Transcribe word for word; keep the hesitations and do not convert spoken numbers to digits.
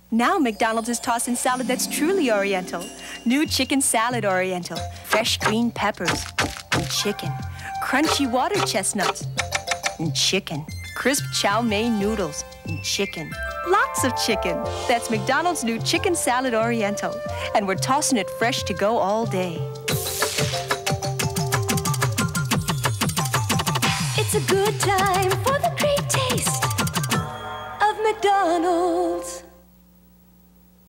Now McDonald's is tossing salad that's truly Oriental. New chicken salad Oriental. Fresh green peppers. And chicken. Crunchy water chestnuts. And chicken. Crisp chow mein noodles. And chicken. Lots of chicken. That's McDonald's new chicken salad Oriental. And we're tossing it fresh to go all day. It's a good